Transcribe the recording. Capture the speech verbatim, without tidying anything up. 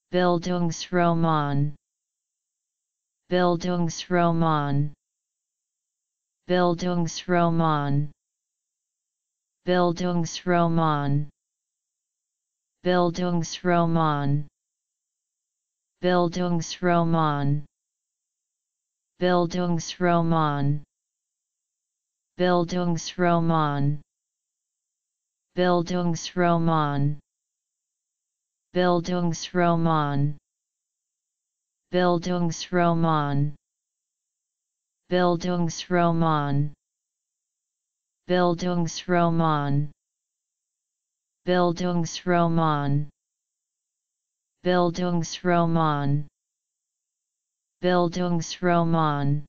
Bildungsroman. Bildungsroman. Bildungsroman. Bildungsroman. Bildungsroman. Bildungsroman. Bildungsroman. Bildungsroman. Bildungsroman. Bildungsroman. Bildungsroman. Bildungsroman. Bildungsroman. Bildungsroman. Bildungsroman. Bildungsroman.